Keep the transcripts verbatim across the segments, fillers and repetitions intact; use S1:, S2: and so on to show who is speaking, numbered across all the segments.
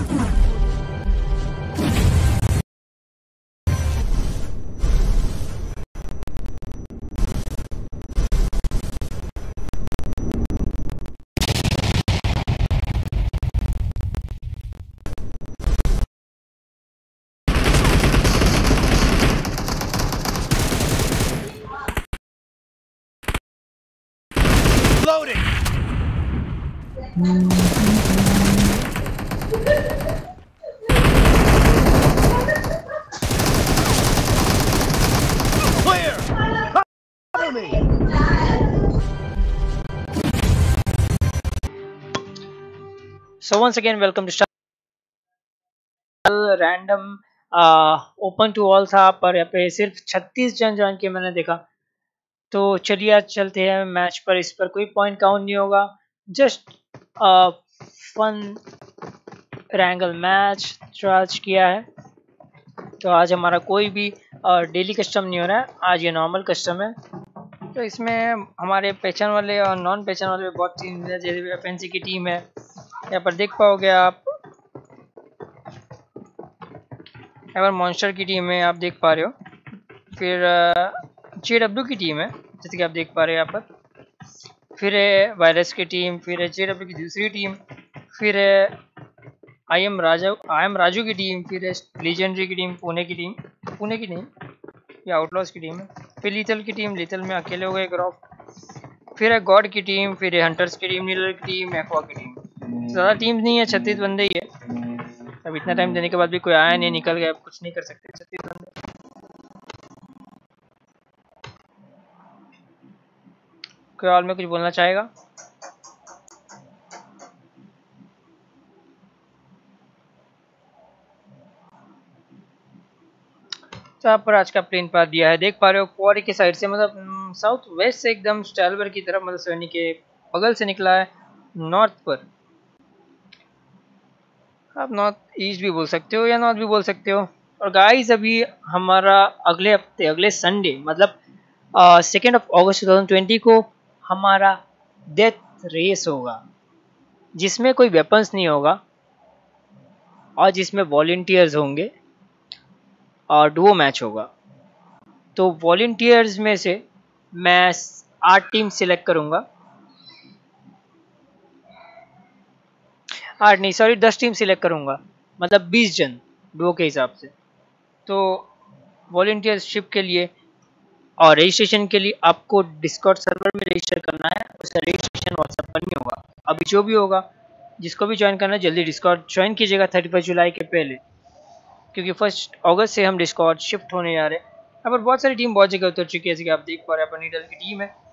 S1: Loading. Clear. Cover me.
S2: So once again, welcome to random open to all था, पर यहाँ पे सिर्फ छत्तीस जन ज्वाइन किए मैंने देखा। तो चलिए आज चलते हैं मैच पर। इस पर कोई पॉइंट काउंट नहीं होगा, just fun wrangle match charge किया है। तो आज हमारा कोई भी डेली कस्टम नहीं हो रहा है, आज ये नॉर्मल कस्टम है। तो इसमें हमारे पहचान वाले और नॉन पहचान वाले बहुत टीम है, जैसे एफएनसी की टीम है, यहाँ पर देख पाओगे आप। यहाँ पर मॉन्स्टर की टीम है, आप देख पा रहे हो। फिर जे डब्ल्यू की टीम है, जैसे कि आप देख पा रहे हो यहाँ पर। फिर है वायरस की टीम, फिर है जे डब्ल्यू की दूसरी टीम, फिर है I M Raja I M Raju की टीम, फिर है लीजेंडरी की टीम, पुणे की टीम पुणे की टीम या आउटलॉस की टीम है। फिर लीथल की टीम, लीथल में अकेले हो गए ग्रॉफ। फिर है गॉड की टीम, फिर है हंटर्स की टीम, नीलर की टीम, एक्वा की टीम। ज़्यादा टीम नहीं है, छत्तीस बंदे ही है। अब इतना टाइम देने के बाद भी कोई आया नहीं, निकल गया, अब कुछ नहीं कर सकते। छत्तीस बंदे। कोई और में कुछ बोलना चाहेगा? तो यहाँ पर आज का प्लेन पाथ दिया है, देख पा रहे हो। क्वारी की साइड से, मतलब साउथ वेस्ट से एकदम स्टैलवर की तरफ, मतलब सैनी के बगल से निकला है नॉर्थ पर। आप नॉर्थ ईस्ट भी बोल सकते हो या नॉर्थ भी बोल सकते हो। और गाइस अभी हमारा अगले हफ्ते, अगले संडे, मतलब second of August two thousand twenty को हमारा डेथ रेस होगा, जिसमें कोई वेपन्स नहीं होगा और जिसमें वॉलंटियर्स होंगे और डुओ मैच होगा। तो वॉलंटियर्स में से मैं आठ टीम सिलेक्ट करूंगा, आठ नहीं सॉरी दस टीम सिलेक्ट करूंगा, मतलब बीस जन डुओ के हिसाब से। तो वॉलंटियरशिप के लिए और रजिस्ट्रेशन के लिए आपको डिस्कॉर्ड सर्वर में रजिस्टर करना है। उसका रजिस्ट्रेशन व्हाट्सएप पर नहीं होगा। अभी जो भी होगा, जिसको भी ज्वाइन करना है, जल्दी डिस्कॉर्ड ज्वाइन कीजिएगा थर्टी फर्स्ट जुलाई के पहले, क्योंकि फर्स्ट अगस्त से हम डिस्कॉर्ड शिफ्ट होने जा रहे हैं। यहाँ पर बहुत सारी टीम बहुत जगह उतर चुकी है, जैसे कि आप देख पा रहे हैं। यहाँ पर नीडल की टीम है।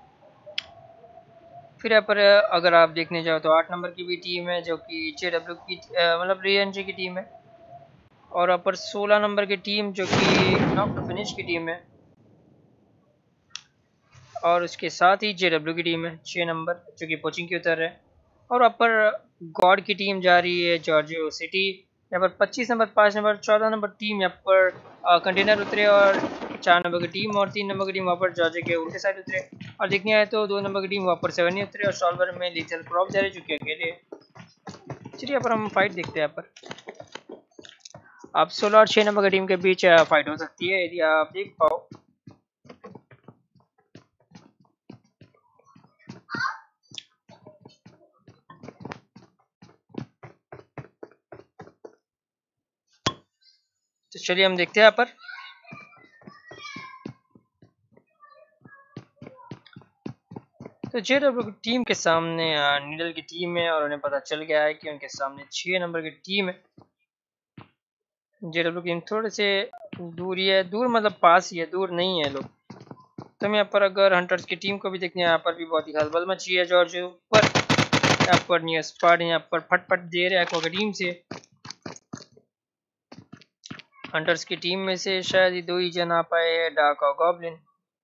S2: फिर यहाँ पर अगर आप देखने जाओ तो आठ नंबर की भी टीम है, जो कि जे डब्ल्यू की मतलब री एंट्री की टीम है। और यहाँ पर सोलह नंबर की टीम, जो कि नॉक टू फिनिश की टीम है। और उसके साथ ही जे डब्ल्यू की टीम है छः नंबर, जो कि कोचिंग की उतर है। और यहाँ पर गॉड की टीम जा रही है जॉर्जियो सिटी। यहाँ पर पच्चीस नंबर, पाँच नंबर, चौदह नंबर टीम यहाँ पर कंटेनर उतरे, और चार नंबर की टीम और तीन नंबर की टीम वहाँ पर जॉर्जियो के उल्टे साइड उतरे। और देखने आए तो दो नंबर की टीम वहाँ पर सेवन ही उतरे, और सॉल्वर में लीथल क्रॉप जा रहे, जो कि अकेले। चलिए यहाँ पर हम फाइट देखते हैं। यहाँ पर अब सोलह और छः नंबर की टीम के बीच फाइट हो सकती है, यदि आप देख पाओ। तो चलिए हम देखते हैं यहाँ पर। तो जे डब्ल्यू की टीम के सामने नीडल की टीम है, और उन्हें पता चल गया है कि उनके सामने छः नंबर की टीम है। जे डब्ल्यू की टीम थोड़े से दूर ही है, दूर मतलब पास ही है, दूर नहीं है लोग। तो हम यहाँ पर अगर हंटर्स की टीम को भी देखने, यहाँ पर भी बहुत ही हलबल मची है जॉर्ज पर। यहाँ पर न्यू स्पार्ट यहाँ पर फटफट दे रहे हैं टीम से। हंटर्स की टीम में से शायद ही दो ही जन आ पाए, डार्क और गॉब्लिन।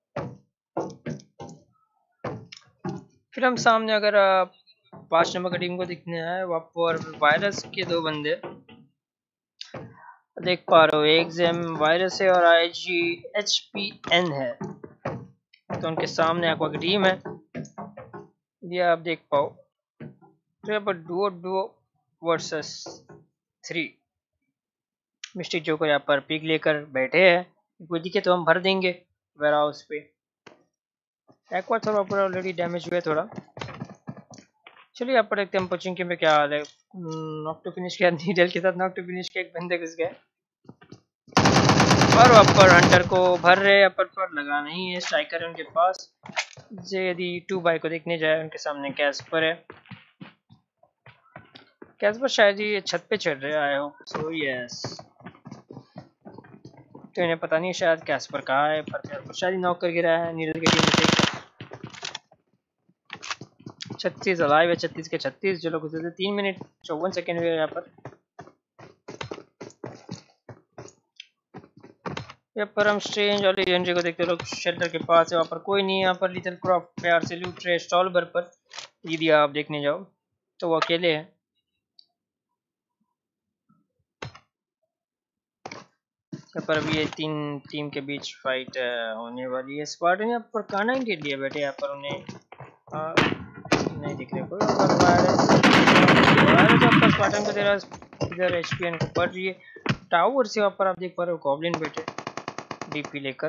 S2: फिर हम सामने अगर पांच नंबर की टीम को देखने आए, वहाँ पर वायरस के दो बंदे देख पा रहे हो। एक जेम वायरस है और I G H P N है। तो उनके सामने एक्वा की टीम है, ये आप देख पाओ। तो यहाँ पर duo duo versus three. Mystic joker यहाँ पर पिक लेकर बैठे हैं, कोई दिखे तो हम भर देंगे वेयर हाउस पे। एक्वा थोड़ा ऊपर ऑलरेडी डैमेज हुआ है थोड़ा। चलिए यहाँ पर देखते हैं पोचिंकी में क्या हाल है। नॉक टू फिनिश किया, नीडल के साथ नॉक टू फिनिश के एक बंदे घुस गए और अपर हंटर को भर रहे। अपर पर लगा नहीं है, स्ट्राइकर है उनके पास। यदि टू बाई को देखने जाए उनके सामने कैस्पर है। कैस्पर शायद ये छत पे चढ़ रहे आए हो, सो यस। तो इन्हें पता नहीं शायद कैस्पर कहाँ है, पर कैस्पर शायद नॉक कर गिरा है नीडल के टीम से। छत्तीस अलाइव है, छत्तीस के छत्तीस जो लोग गुजरे थे। तीन मिनट चौवन सेकेंड हुए यहाँ पर। यहाँ पर हम स्ट्रेंज और लेजेंडरी को देखते लोग शेल्टर के पास है, वहाँ पर कोई नहीं है। यहाँ पर लिटिल क्रॉफ्ट प्यार से लूट रहे स्टॉलबर पर। यदि आप देखने जाओ तो वो अकेले हैं। यहाँ पर अभी ये तीन टीम के बीच फाइट होने वाली है। स्पार्टन यहाँ पर काना के लिए बैठे, यहाँ पर उन्हें आ, नहीं दिख रहे कोई। स्पार्टन को दे रहा है, इधर एचपीएन को पड़ रही है। टावर से वहाँ पर आप देख पा रहे हो गॉब्लिन बैठे डीपी लेकर।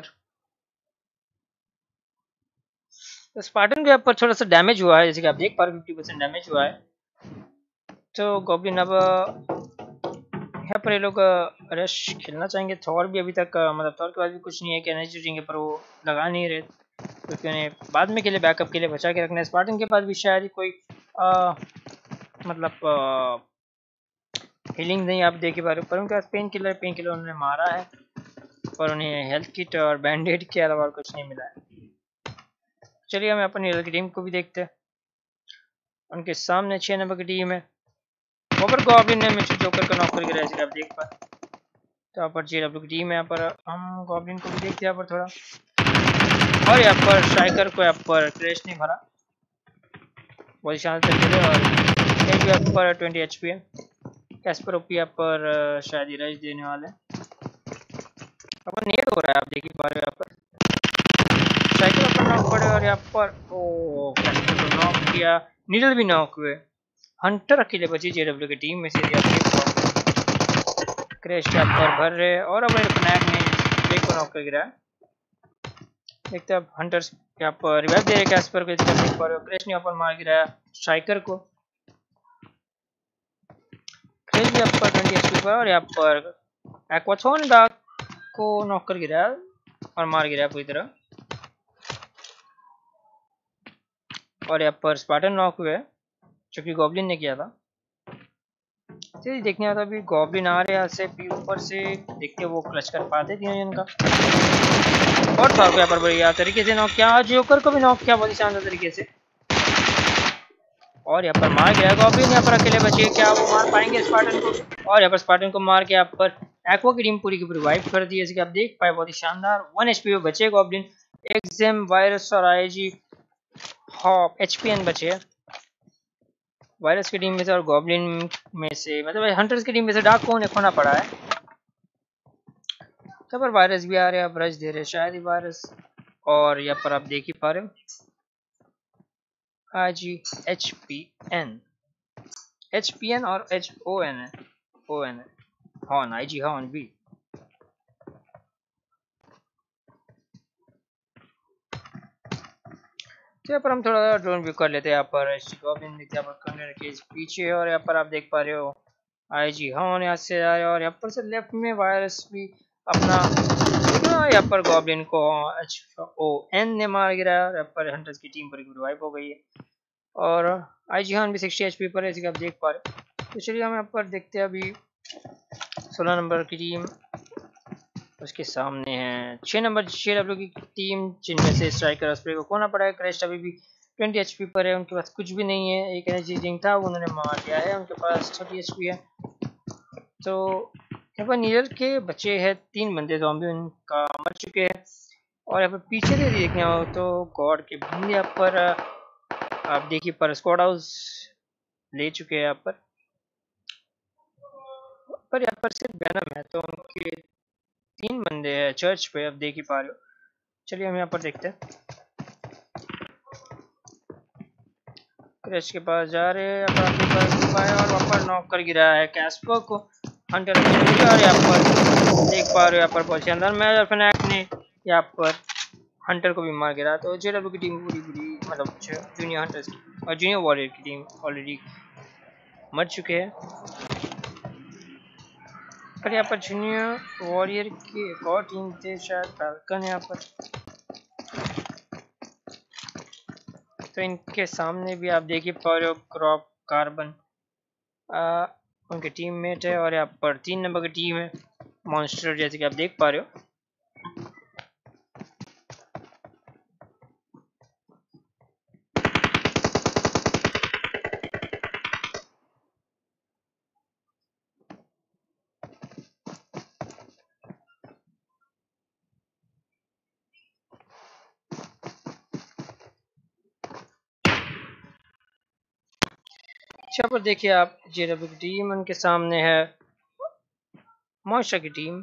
S2: तो स्पार्टन के ऊपर थोड़ा सा डैमेज हुआ है, जैसे कि आप देख पा रहे हो फिफ्टी परसेंट डैमेज हुआ है। तो गॉब्लिन अब यहाँ पर ये लोग रश खेलना चाहेंगे। थॉर भी अभी तक मतलब थॉर के बाद भी कुछ नहीं है कि एनर्जी ड्रिंक है, पर वो लगा नहीं रहे क्योंकि उन्हें बाद में के लिए बैकअप के लिए बचा के रखना है। स्पार्टन के पास भी शायद कोई आ, मतलब आ, हीलिंग नहीं आप देख पा रहे हो, पर उनके पास पेन किलर पेन किलर उन्होंने मारा है, पर उन्हें हेल्थ किट और बैंडेड के अलावा कुछ नहीं मिला है। चलिए हम अपनी की टीम को भी देखते हैं। उनके सामने छः नंबर की टीम है। ओवर गॉब्लिन ने मिस्टर जोकर का नॉक करके रहा है, आप देख पा। तो यहाँ पर जेडब्ल्यू की टीम है, यहाँ पर हम गॉब्लिन को भी देखते हैं यहाँ पर थोड़ा। और यहाँ पर स्ट्राइकर को यहाँ पर क्रैश नहीं भरा, बहुत शानदार तरीके से। और एक भी यहाँ पर ट्वेंटी एच पी है। कैस्पर ओपी यहाँ पर शायद ही रश देने वाले हैं। अब नेट हो रहा है, आप देख ही पा रहे हो। यहाँ पर स्ट्राइकर पर नॉक पड़े और यहाँ पर ओ कैस्पर को नॉक किया, नीडल भी नॉक हुए। हंटर अकेले बची जेडब्ल्यू की टीम में से। क्रैश यहाँ पर भर रहे और अब फ्नैग ने ब्रेक को नॉक कर गिरा। देखते अब हंटर्स यहाँ पर रिवाइव दे रहे कैस्पर को, देख पा रहे हो। क्रैश ने यहाँ पर मार गिराया स्ट्राइकर को। क्रैश भी यहाँ पर ट्वेंटी एचपी पर और यहाँ पर एक्वाथॉन डार्क को नॉक कर गिराया और मार गिराया पूरी तरह। और यहाँ पर स्पार्टन नॉक हुए जो कि गॉब्लिन ने किया था। तो देखने आता अभी गॉब्लिन आ रहे हैं से भी ऊपर से, देखते वो क्लच कर पाते तीनों जन का। और था यहाँ पर बढ़िया तरीके से नॉक किया, जोकर को भी नॉक किया बहुत ही शानदार तरीके से। और यहाँ पर मार गया गॉब्लिन, यहाँ पर अकेले बचे, क्या वो मार पाएंगे स्पार्टन को? और यहाँ पर स्पार्टन को मार के यहाँ पर एक्वा की टीम पूरी की पूरी वाइप कर दी, जैसे कि आप देख पाए। बहुत ही शानदार वन एचपी पे बचे गॉब्लिन। एक्जेम वायरस और आईजी हॉप एचपीएन बचे वायरस की टीम में से और गॉब्लिन में से, मतलब हंटर्स की टीम में से डार्क को खोना पड़ा है। तो पर वायरस भी आ रहे हैं, अब रश दे रहे शायद ही वायरस। और यहाँ पर आप देख ही पा रहे हो IG H P N H P N और एच ओ एन है ओ एन है हॉन आईजी हॉन भी। तो यहाँ पर हम थोड़ा ड्रोन व्यू कर लेते हैं। यहाँ पर गॉब्लिन देखते हैं कर्नल के पीछे और यहाँ पर आप देख पा रहे हो आईजी हॉन यहाँ से आए और यहाँ पर से लेफ्ट में वायरस भी अपना। यहाँ पर गॉब्लिन को एच ओ एन ने मार गिराया। यहाँ पर हंटर्स की टीम पर रिवाइव हो गई है और आईजी हॉन भी सिक्सटी एचपी पर है, जैसे आप देख पा रहे हो। तो चलिए हम यहाँ पर देखते हैं अभी सोलह नंबर की टीम, उसके सामने है छः नंबर छः डब्ल्यू की टीम, जिनमें से स्ट्राइकर स्प्रे को खोना पड़ा है। क्रैश अभी भी ट्वेंटी एचपी पर है, उनके पास कुछ भी नहीं है। एक एनर्जी ड्रिंक था वो उन्होंने मार दिया है, उनके पास थर्टी एचपी है। तो यहाँ पर नीडल के बचे हैं तीन बंदे, ज़ॉम्बी उनका मर चुके हैं। और यहाँ पर पीछे से देखने हो तो गॉड के बंदे यहाँ पर आप देखिए पर स्क्वाड हाउस ले चुके हैं यहाँ पर पर यहाँ पर सिर्फ बैनम है, तो उनके तीन बंदे हैं चर्च पे, अब देख ही पा रहे हो। चलिए हम यहाँ पर देखते हैं। क्रैश के पास जा रहे हैं और वहाँ पर नॉक कर गिरा है कैस्पर को। हंटर और यहाँ पर देख पा रहे हो यहाँ पर बहुत शानदार मैच फनाक ने यहाँ पर हंटर को भी मार गिरा। तो जेडब्ल्यू की टीम पूरी पूरी मतलब जूनियर हंटर्स की और जूनियर वॉरियर की टीम ऑलरेडी मर चुके हैं। पर यहाँ पर जूनियर वॉरियर की एक और टीम थे शायद फाल्कन यहाँ पर, तो इनके सामने भी आप देखिए पा रहे हो क्रॉप कार्बन आ, उनके टीम मेट है। और यहाँ पर तीन नंबर की टीम है मॉन्स्टर, जैसे कि आप देख पा रहे हो। यहाँ पर देखिए आप जेडब्ल्यू की टीम उनके सामने है मॉन्स्टर की टीम।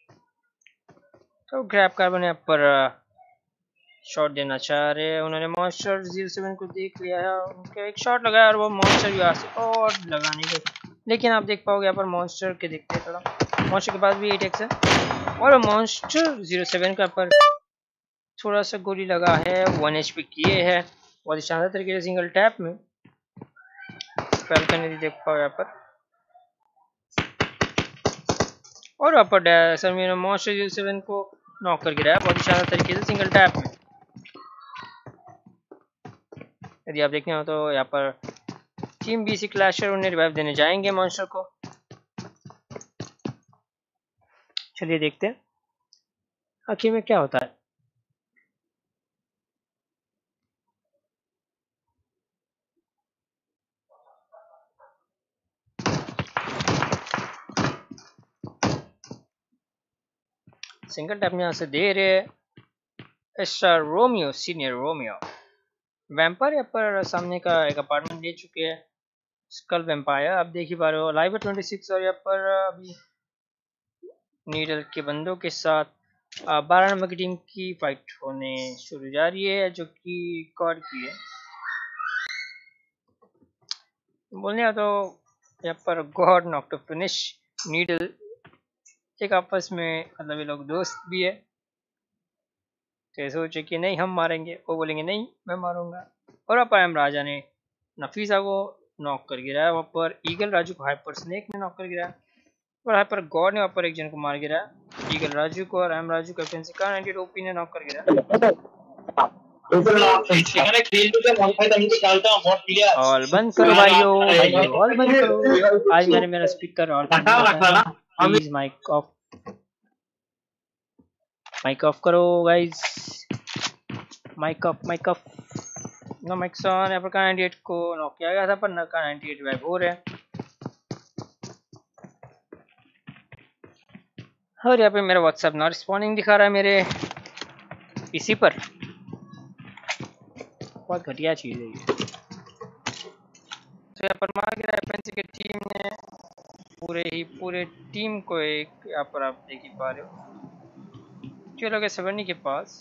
S2: तो ग्रैब कार्बन यहाँ पर शॉट देना चाह रहे हैं। उन्होंने मॉन्स्टर जीरो सेवन को देख लिया है, उनका एक शॉट लगाया और वो मॉन्स्टर भी आ और लगाने के, लेकिन आप देख पाओगे यहाँ पर मॉन्स्टर के देखते हैं थोड़ा, मॉन्स्टर के पास भी एट एक्स है और मॉन्स्टर जीरो सेवन का पर थोड़ा सा गोली लगा है, वन एच पी किए है बहुत ही शानदार तरीके से सिंगल टैप में। फाल्कन देख पाओ यहाँ पर और यहाँ पर सर मॉन्स्टर जीरो सेवन को नॉक कर गिराया बहुत ही शानदार तरीके से सिंगल टैप में। यदि आप देखें हो तो यहाँ पर टीम बीसी क्लैशर उन्हें रिवाइव देने जाएंगे मॉन्स्टर को। चलिए देखते हैं आखिर में क्या होता है। सिंगल टैप यहाँ से दे रहे star Romeo senior Romeo vampire यहाँ पर सामने का एक अपार्टमेंट ले चुके हैं स्कल वैम्पायर, आप देख ही पा रहे हो लाइव है ट्वेंटी सिक्स। और यहाँ पर अभी नीडल के बंदों के साथ बारह नंबर की टीम की फाइट होने शुरू जा रही है जो कि कॉड की है। बोलने तो यहाँ पर god knock to finish needle एक आपस में मतलब ये लोग दोस्त भी है, तो सोचे कि नहीं हम मारेंगे, वो बोलेंगे नहीं मैं मारूंगा। और अपायम राजा ने नफीसा को नॉक कर गिराया, वहाँ पर ईगल राजू को हाइपर स्नेक ने नॉक कर गिराया और हाइपर गॉड ने वहाँ पर एक जन को मार गिराया, ईगल राजू को। और एम राजू कैप्टनसी का नाइनटी ओपी ने नॉक कर गिराया। ऑल बंद करो भाइयों भाइयों ऑल बंद करो। आज मैंने मेरा स्पीकर ऑन कर, please mic off mic off करो guys, mic off mic off no mics on. यहाँ पर का नाइनटी एट को नॉक किया गया था पर न का नाइनटी एट वाइब हो रहे हैं। और यहाँ पे मेरा व्हाट्सएप नॉट रिस्पॉन्डिंग दिखा रहा है मेरे पीसी पर, बहुत घटिया चीज़ है ये। तो यहाँ पर मार गिरा एफएनसी की टीम ने पूरे ही पूरे टीम को एक, यहाँ पर आप देख ही पा रहे हो चलो गए सवर्णी के पास।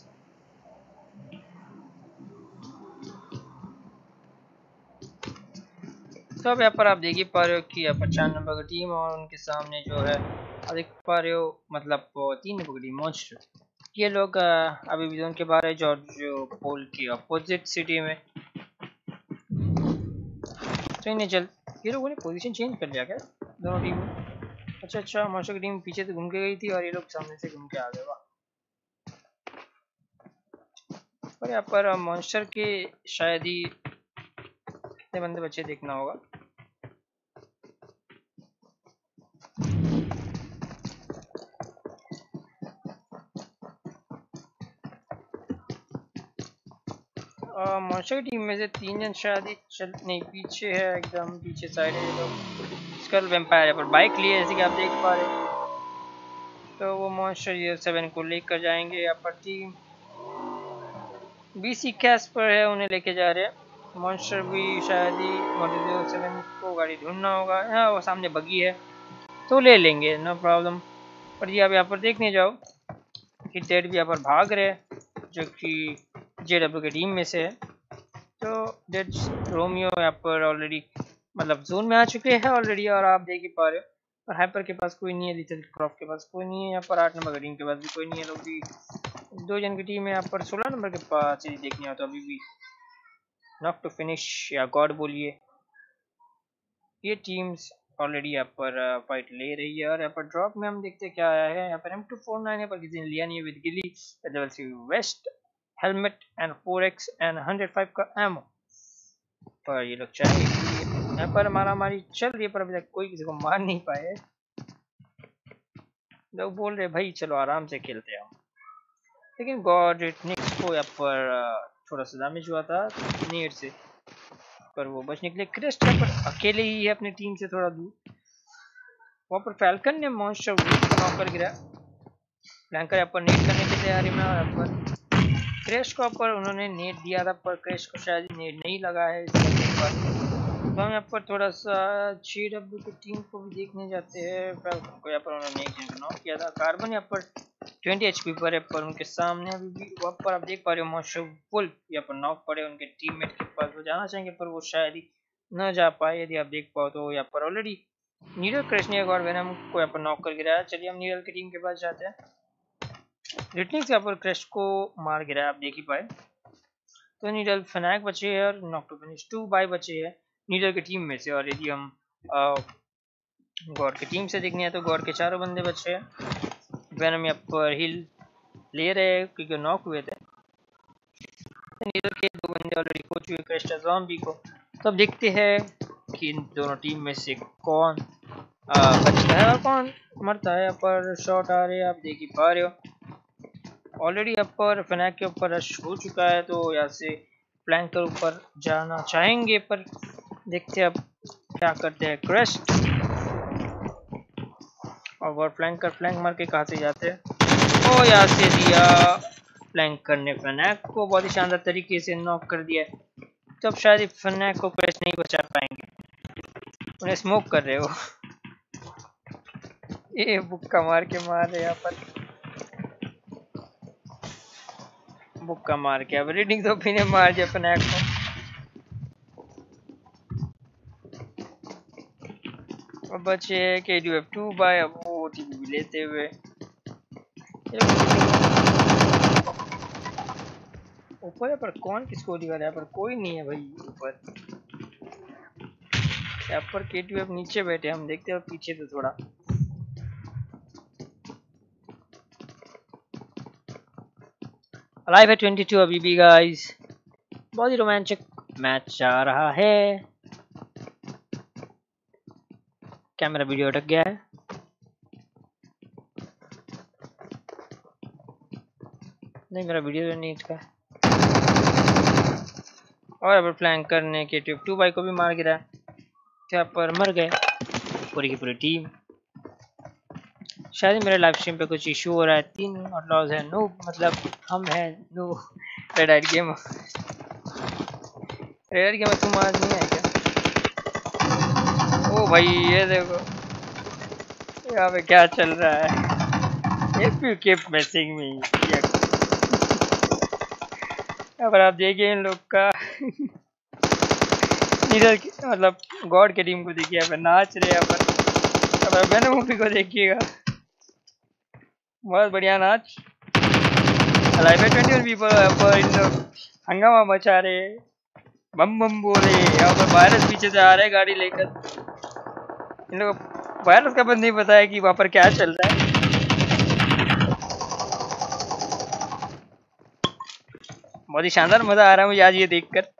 S2: तो अब यहाँ पर आप देख ही पा रहे हो कि यहाँ पर चार नंबर की टीम और उनके सामने जो है आप देख पा रहे हो मतलब तीन नंबर की टीम मॉन्स्टर, ये लोग अभी भी उनके बाहर है जॉर्ज पोल की अपोजिट सिटी में। तो इन्हें जल्द ये लोगों ने पोजीशन चेंज कर लिया क्या दोनों टीम में? अच्छा अच्छा मॉन्स्टर की टीम पीछे से घूम के गई थी और ये लोग सामने से घूम के आ गए। वाह। और यहाँ पर मॉन्स्टर के शायद ही कितने बंदे बच्चे देखना होगा। मॉन्स्टर की टीम में से तीन जन शायद ही चल नहीं पीछे है, एकदम पीछे साइड है ये लोग। स्कल वैम्पायर पर बाइक लिए जैसे कि आप देख पा रहे, तो वो मॉन्स्टर जीरो सेवन को लेकर जाएंगे। यहाँ पर टीम बीसी कैश पर है, उन्हें लेके जा रहे हैं। मॉन्स्टर भी शायद ही मॉडल जीरो सेवन को गाड़ी ढूंढना होगा, हाँ वो सामने बगी है तो ले लेंगे नो प्रॉब्लम। पर ये आप यहाँ पर देखने जाओ कि डेड भी यहाँ पर भाग रहे जो कि जेडब्ल्यू की टीम में से है। तो डेड रोमियो यहाँ पर ऑलरेडी मतलब जोन में आ चुके हैं ऑलरेडी और आप देख ही पा रहे हो और हाइपर के पास कोई नहीं है, लिटिल क्रॉफ्ट के पास कोई नहीं है, यहाँ पर आठ नंबर की टीम के पास भी कोई नहीं है। लोग भी दो जन की टीम है यहाँ पर सोलह नंबर के पास। चलिए देखने हो तो अभी भी नॉक टू फिनिश या गॉड बोलिए, ये टीम्स ऑलरेडी यहाँ पर फाइट ले रही है। और यहाँ पर ड्रॉप में हम देखते हैं क्या आया है। यहाँ पर एम टू फोर नाइन यहाँ पर किसी ने लिया नहीं है with ghillie level C vest helmet and four X and hundred five का एमो पर ये लोग चाहेंगे। यहाँ पर मारा मारी चल रही है पर अभी तक कोई किसी को मार नहीं पाए। लोग बोल रहे भाई चलो आराम से खेलते हैं, लेकिन गॉड निक्स को यहाँ पर थोड़ा सा डैमेज हुआ था नेट से, पर वो बच निकले। क्रिस्ट यहाँ पर अकेले ही है अपनी टीम से थोड़ा दूर। वहाँ पर फैल्कन ने मॉन्स्टर नॉक कर गिरा। फ्लैंकर यहाँ पर नेट करने की तैयारी में, और यहाँ पर क्रेश को पर उन्होंने नेट दिया था पर क्रेश को शायद नेट नहीं लगा है इस पर। तो हम यहाँ पर थोड़ा सा जे डब्ल्यू की टीम को भी देखने जाते हैं। फैल्कन को यहाँ पर उन्होंने एक जन नॉक किया था। कार्बन यहाँ पर ट्वेंटी एचपी पर है, पर उनके सामने अभी भी वहाँ पर आप देख पा रहे हो मॉन्स्टर वुल्फ यहाँ पर नॉक पड़े उनके टीममेट के पास। वो जाना चाहेंगे पर वो शायद ही न जा पाए। यदि आप देख पाओ तो यहाँ पर ऑलरेडी नीडल क्रेश ने एक और वेनम को यहाँ पर नॉक कर गिराया। चलिए हम नीडल की टीम के पास जाते हैं। रिटनिक्स यहाँ पर क्रेश को मार गिराया, आप देख ही पाए। तो नीडल फनाक बचे हैं और knock to finish two by बचे हैं नीडल की टीम में से। और यदि हम गॉड की टीम से देखने हैं तो गॉड के चारों बंदे बचे हैं। वेनम यहाँ पर हिल ले रहे हैं क्योंकि नॉक हुए थे। नीडल के दो बंदे ऑलरेडी हो चुके क्रेस्ट ज़ॉम्बी को। तो अब देखते हैं कि इन दोनों टीम में से कौन आ, बचता है और कौन मरता है। यहाँ पर शॉट आ रहे हैं, आप देख ही पा रहे हो। ऑलरेडी यहाँ पर फनाक के ऊपर रश हो चुका है, तो यहाँ से फ्लैंक के ऊपर जाना चाहेंगे, पर देखते हैं अब क्या करते हैं क्रेस्ट। और वो फ्लैंक कर फ्लैंक मार के कहाँ से जाते हैं। ओ यहाँ से दिया फ्लैंक करने फनाक को, बहुत ही शानदार तरीके से नॉक कर दिया। तब शायद फनाक को क्रेस्ट नहीं बचा पाएंगे, उन्हें स्मोक कर रहे हो। ये बुक्का मार के मार रहे यहाँ पर, बुक्का मार के। अब रीडिंग तो भी ने मार दिया फनाक को। अब बचे के डी एफ टू बाय, अब वो ओटीपी भी लेते हुए ऊपर है। पर कौन किसको दिखा रहा है? यहाँ पर कोई नहीं है भाई ऊपर। यहाँ पर के टी एफ नीचे बैठे, हम देखते हैं पीछे तो थोड़ा। लाइव है ट्वेंटी टू अभी भी गाइस, बहुत ही रोमांचक मैच जा रहा है। कैमरा वीडियो अटक गया है। नहीं मेरा वीडियो तो नहीं अटका। और अब फ्लैंक करने के ट्यूब टू बाई को भी मार गिरा। यहाँ पर मर गए पूरी की पूरी टीम। शायद मेरे लाइव स्ट्रीम पे कुछ इशू हो रहा है। तीन आउटलॉज है, नो मतलब हम हैं नो रेड आइट गेम। रेड आइट गेम तुम आज नहीं आए क्या? ओ भाई ये देखो यहाँ पे क्या चल रहा है। If you keep matching me, यहाँ पर आप देखिए इन लोग का नीडल मतलब गॉड के टीम को देखिए यहाँ पर नाच रहे। यहाँ पर अब मैंने मूवी को देखिएगा, बहुत बढ़िया नाच। लाइव में ट्वेंटी वन पीपल यहाँ पर इन लोग हंगामा मचा रहे, बम बम बोले। यहाँ पर वायरस पीछे से आ रहे गाड़ी लेकर। इन लोग वायरस का बंद नहीं पता है कि वहाँ पर क्या चल रहा है। बहुत ही शानदार मजा आ रहा है मुझे आज ये देखकर।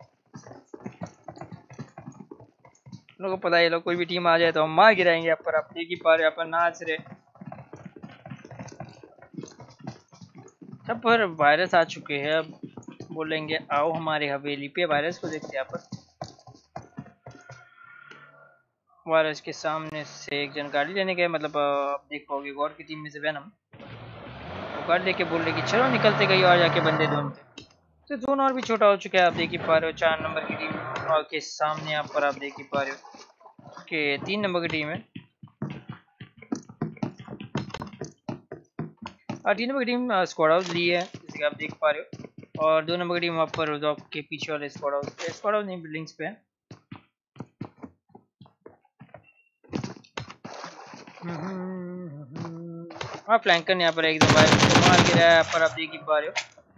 S2: लोगों को पता है ये लोग कोई भी टीम आ जाए तो हम मार गिराएंगे। यहाँ पर आप देख ही पा रहे यहाँ पर नाच रहे। सब पर वायरस आ चुके हैं, अब बोलेंगे आओ हमारे हवेली पे। वायरस को देखते हैं यहाँ पर। वायरस के सामने से एक जन गाड़ी लेने गए, मतलब आप देख पाओगे गॉड की टीम में से वेनम तो गाड़ी लेके बोल रहे कि चलो निकलते गई और जाके बंदे ढूंढते। तो जोन और भी छोटा हो चुका है, आप देख ही पा रहे हो। चार नंबर की टीम और के सामने यहाँ पर आप देख ही पा रहे हो कि तीन नंबर की टीम है और तीन नंबर की टीम स्क्वाड हाउस ली है जैसे कि आप देख पा रहे हो। और दो नंबर की टीम वहाँ पर रोजॉक के पीछे वाले स्क्वाड हाउस स्क्वाड हाउस नहीं बिल्डिंग्स पे है। हाँ फ्लैंकर यहाँ पर एकदम वायरस को मार गिरा है, पर आप देख ही पा रहे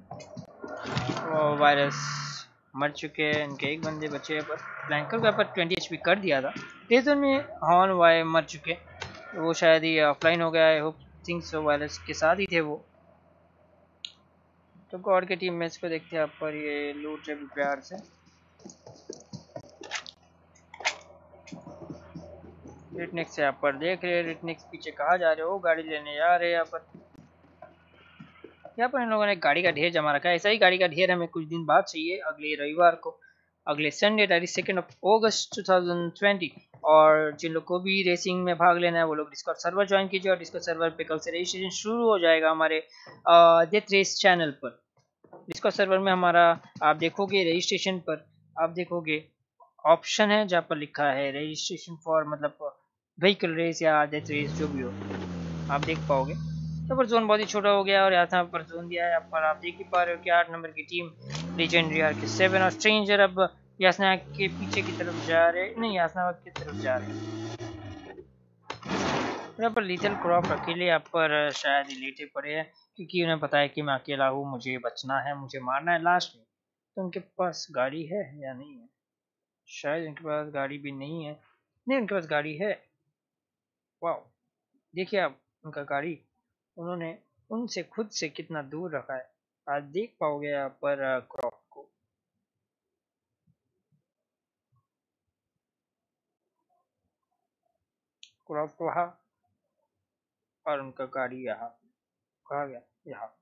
S2: हो वायरस मर चुके हैं, इनके एक बंदे बचे हैं, पर फ्लैंकर को यहाँ पर ट्वेंटी एच पी कर दिया था। तेज में हॉर्न वाय मर चुके, वो शायद ही ऑफलाइन हो गया है, होप थिंक सो वायरस के साथ ही थे वो। तो गॉड के टीम मैच को देखते हैं आप पर, ये लूट रहे प्यार से। रिटनिक्स यहाँ पर देख रहे हैं, रिटनिक्स पीछे कहाँ जा रहे हो, गाड़ी लेने जा रहे हैं यहाँ पर। यहाँ पर इन लोगों ने गाड़ी का ढेर जमा रखा है, ऐसा ही गाड़ी का ढेर हमें कुछ दिन बाद चाहिए, अगले रविवार को, अगले Sunday that is second of August two thousand twenty. और जिन लोग को भी रेसिंग में भाग लेना है वो लोग डिस्कॉर्ड सर्वर ज्वाइन कीजिए, और डिस्कॉर्ड सर्वर पे कल से रजिस्ट्रेशन शुरू हो जाएगा हमारे डेथ रेस चैनल पर। डिस्कॉर्ड सर्वर में हमारा आप देखोगे रजिस्ट्रेशन पर, आप देखोगे ऑप्शन है जहाँ पर लिखा है रजिस्ट्रेशन फॉर, मतलब व्हीकल रेस या डेथ रेस जो भी हो, आप देख पाओगे। तो पर जोन बहुत ही छोटा हो गया, और यहाँ पर जोन दिया है, यहाँ पर आप देख ही पा रहे हो कि आठ नंबर की team legendary R K seven और स्ट्रेंजर अब यासना के पीछे की तरफ जा रहे, नहीं यासना की तरफ जा रहे हैं। यहाँ पर लिटिल क्रॉप अकेले यहाँ पर शायद ही लेटे पड़े हैं, क्योंकि उन्हें पता है कि मैं अकेला हूँ, मुझे बचना है, मुझे मारना है लास्ट में। तो उनके पास गाड़ी है या नहीं है, शायद उनके पास गाड़ी भी नहीं है, नहीं उनके पास गाड़ी है। वाह देखिए आप उनका गाड़ी, उन्होंने उनसे खुद से कितना दूर रखा है, आज देख पाओगे यहाँ पर क्रॉप को। क्रॉप वहाँ और उनका गाड़ी यहाँ, कहाँ गया, यहाँ।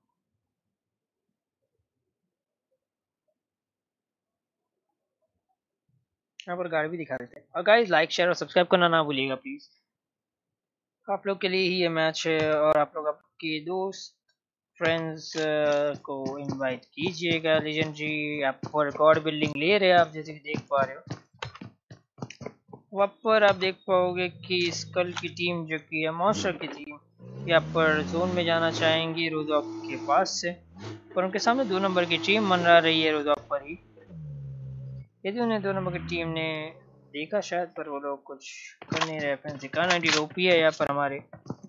S2: यहाँ पर गाड़ी भी दिखा देते हैं। और गाइस लाइक शेयर और सब्सक्राइब करना ना भूलिएगा प्लीज, आप लोग के लिए ही ये मैच है, और आप लोग आपके दोस्त फ्रेंड्स को इनवाइट कीजिएगा। लेजेंडरी आप पर गॉड बिल्डिंग ले रहे हैं आप, जैसे कि देख पा रहे हो वहाँ पर आप देख पाओगे कि स्कल की टीम जो कि है मॉन्स्टर की टीम, यहाँ पर जोन में जाना चाहेंगी रोजॉक के पास से, पर उनके सामने दो नंबर की टीम मंडरा रही है रोजॉक पर ही। यदि उन्हें दो नंबर की टीम ने देखा शायद, पर वो लोग कुछ कर नहीं रहे। फैंसी का नाइटी रोपी है यहाँ पर हमारे,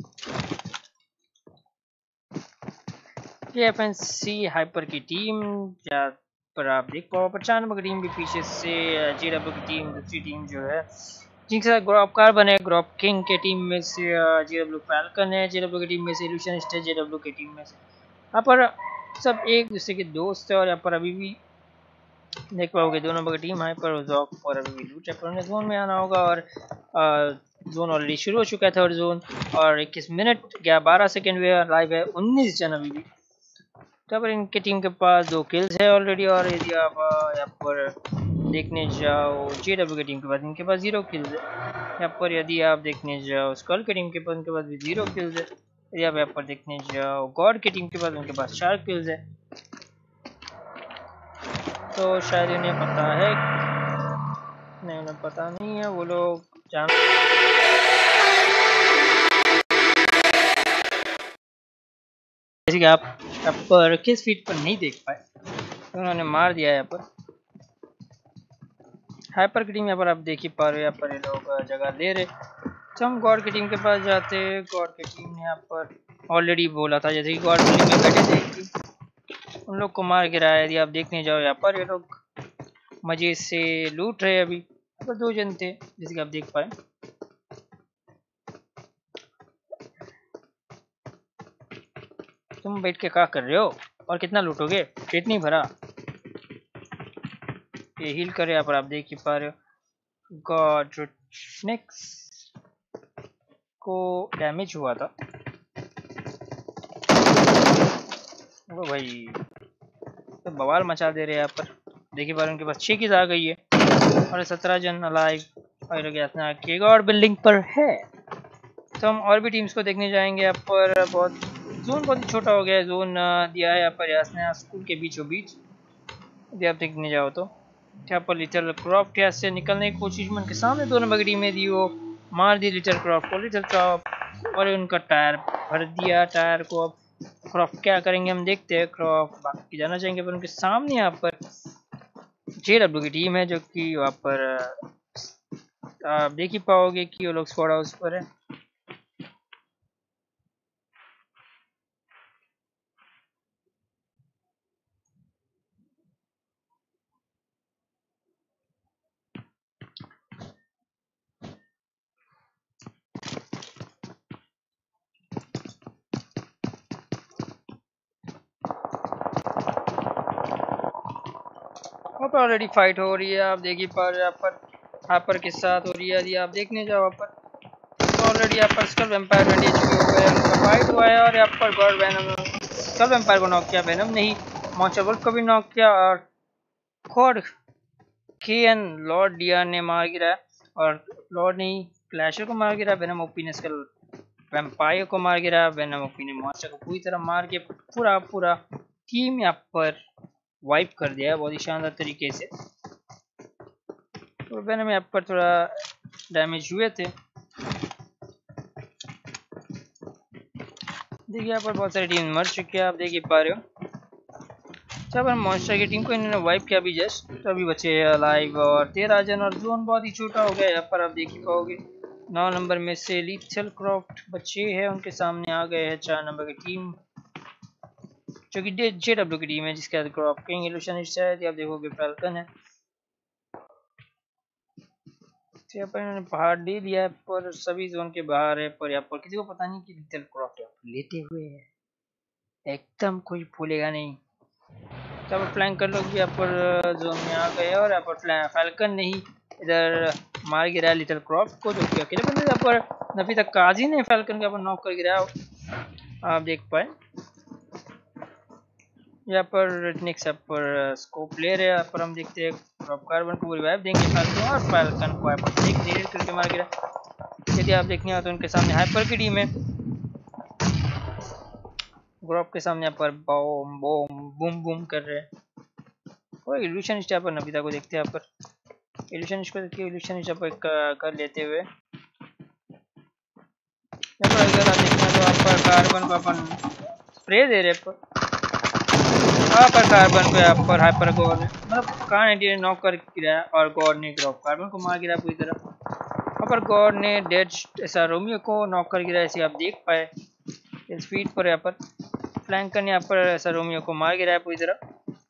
S2: ये एफ एन सी हाइपर की टीम जहाँ पर आप देख पाओ, पर चार नंबर की टीम भी पीछे से जे डब्ल्यू की टीम, दूसरी टीम जो है जिनके साथ ग्रॉप कार्बन है, ग्रॉप किंग के टीम में से जे डब्ल्यू फैल्कन है, जे डब्ल्यू की टीम में से इल्यूशनिस्ट है, जे डब्ल्यू की टीम में से। यहाँ पर सब एक दूसरे के दोस्त है, और यहाँ पर अभी भी देख पाओगे दो नंबर की टीम है पर जॉक और अभी भी लूट है, पर उन्हें जोन में आना होगा, और आ, जोन ऑलरेडी शुरू हो चुका है थर्ड जोन, और इक्कीस मिनट या बारह सेकेंड में लाइव है, उन्नीस जन अभी भी। तो पर इनके टीम के पास दो किल्स है ऑलरेडी, और यदि आप यहाँ पर देखने जाओ जे डब्ल्यू की टीम के पास, इनके पास जीरो किल्स है। यहाँ पर यदि आप देखने जाओ स्कल की टीम के पास, उनके पास भी जीरो किल्स है। यदि आप यहाँ पर देखने जाओ गॉड की टीम के पास, उनके पास चार किल्स है। तो शायद इन्हें पता है, नहीं उन्हें पता नहीं है, वो लोग जान जैसे कि आप यहाँ पर किस फीट पर नहीं देख पाए, तो उन्होंने मार दिया यहाँ पर। हाइपर की टीम यहाँ पर आप देख ही पा रहे हो, यहाँ पर ये लोग जगह ले रहे। तो हम गॉड की टीम के पास जाते हैं। गॉड की टीम ने यहाँ पर ऑलरेडी बोला था, जैसे कि गॉड की टीम में बैठे थे कि उन लोग को मार गिराया। यदि आप देखने जाओ यहाँ पर ये लोग मजे से लूट रहे। अभी यहाँ पर दो जन थे जैसे कि आप देख पाए। तुम बैठ के क्या कर रहे हो और कितना लूटोगे, पेट नहीं भरा। ये हील करे यहाँ पर आप देख ही पा रहे हो। गॉड नेक्स्ट को डैमेज हुआ था वो भाई, तो बवाल मचा दे रहे हैं यहाँ पर। देखिए बार उनके पास छह किस आ गई है और सत्रह जन अलाइव और के गॉड बिल्डिंग पर है। तो हम और भी टीम्स को देखने जाएंगे यहाँ पर। बहुत जोन बहुत ही छोटा हो गया है, जोन दिया है यहाँ पर यासना स्कूल के बीचों बीच। यदि आप देखने जाओ तो यहाँ पर लिटिल क्रॉप यहाँ से निकलने की कोशिश में उनके सामने दो नंबर की टीम में दी, वो मार दी लिटिल क्रॉप को। लिटिल क्रॉप और उनका टायर भर दिया। टायर को अब क्रॉप क्या करेंगे हम देखते हैं। क्रॉप बाकी जाना चाहेंगे, पर उनके सामने यहाँ पर जे डब्ल्यू की टीम है जो कि वहाँ पर आप देख ही पाओगे कि वो लोग स्क्वाड हाउस पर है। वहाँ पर ऑलरेडी फाइट हो रही है, आप देखिए पर यहाँ पर हापर के साथ हो रही है। यदि आप देखने जाओ वहाँ पर तो ऑलरेडी यहाँ पर skull vampire twenty H P हो गया, उनका फाइट हुआ है और यहाँ पर गॉड वैनम स्कल वैम्पायर को नॉक किया, वैनम ने ही मॉन्स्टर वुल्फ को भी नॉक किया और खोड के एन लॉर्ड डियर ने मार गिराया और लॉर्ड ने ही क्लैशर को मार गिराया। वैनम ओपी ने स्कल वैम्पायर को मार गिराया। वैनम ओपी ने मॉन्स्टर को पूरी तरह मार के पूरा पूरा टीम यहाँ पर वाइप कर दिया है बहुत ही शानदार तरीके से। तो वैनम यहाँ पर थोड़ा डैमेज हुए थे। देखिए यहाँ पर बहुत सारी टीम मर चुकी है, आप देख ही पा रहे हो। जब पर मॉन्स्टर की टीम को इन्होंने वाइप किया भी जस्ट, तो अभी बचे हैं अलाइव और तेरह जन और जोन बहुत ही छोटा हो गया। यहाँ पर आप देख ही पाओगे नौ नंबर में से लीथल क्रॉफ्ट बचे हैं, उनके सामने आ गए हैं चार नंबर की टीम जो कि जे डब्ल्यू की टीम है, जिसके बाद क्रॉप किंग इल्यूशनिस्ट है, आप देखोगे फैल्कन है। तो यहाँ पर इन्होंने बाहर दे दिया है, पर सभी जोन के बाहर है, पर यहाँ पर किसी को पता नहीं कि लीथल क्रॉफ्ट लेते हुए है, एकदम कोई भूलेगा नहीं। तो यहाँ पर फ्लैंक कर लोग भी यहाँ पर जोन में आ गए और यहाँ पर फैल्कन ने ही इधर मार गिराया लिटिल क्रॉफ्ट को, जो कि अकेले बंदे यहाँ पर अभी तक काजी ने फैल्कन के यहाँ पर नॉक कर गिराया, आप देख पाए। यहाँ पर रेटनिक्स यहाँ पर स्कोप ले रहे हैं, यहाँ पर हम देखते हैं क्रॉप कार्बन को रिवाइव देंगे फैल्कन और फैल्कन को यहाँ पर एक रेड करके मार गिरा। यदि आप देखने हो तो उनके सामने हाइपर की टीम है, ग्रुप के सामने यहाँ पर बम बम बूम बूम कर रहे हैं। और इल्यूशनिस्ट यहाँ पर नबिता को देखते हैं, यहाँ पर इल्यूशनिस्ट को देखते हैं, इल्यूशनिस्ट यहाँ पर कर लेते हुए यहाँ पर अगर आप देखना तो आप पर कार्बन को अपन स्प्रे दे रहे पर यहाँ पर कार्बन को यहाँ पर हाइपर गॉड ने मतलब कान ने नॉक कर गिराया और गॉड ने ग्रुप कार्बन को मार गिराया पूरी तरह। यहाँ पर गॉड ने डेड ऐसा रोमियो को नॉक कर गिराया, ऐसे आप देख पाए स्पीड पर। यहाँ पर फ्लैंकन यहाँ पर ऐसा रोमियो को मार गिराया पूरी तरह।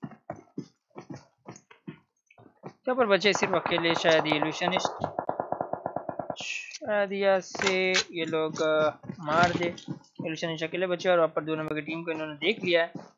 S2: यहाँ पर बचे सिर्फ अकेले शायद ये इल्यूशनिस्ट, शायद यहाँ से ये लोग मार दे। इल्यूशनिस्ट अकेले बचे और वहाँ पर दो नंबर की टीम को इन्होंने देख लिया है।